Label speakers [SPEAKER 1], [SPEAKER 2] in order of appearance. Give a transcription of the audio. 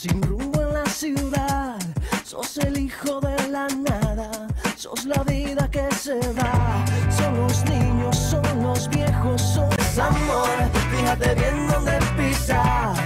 [SPEAKER 1] sin rumbo en la ciudad. Sos el hijo de la nada, sos la vida que se va. Son los niños, son los viejos, sos amor. Fíjate bien dónde pisas.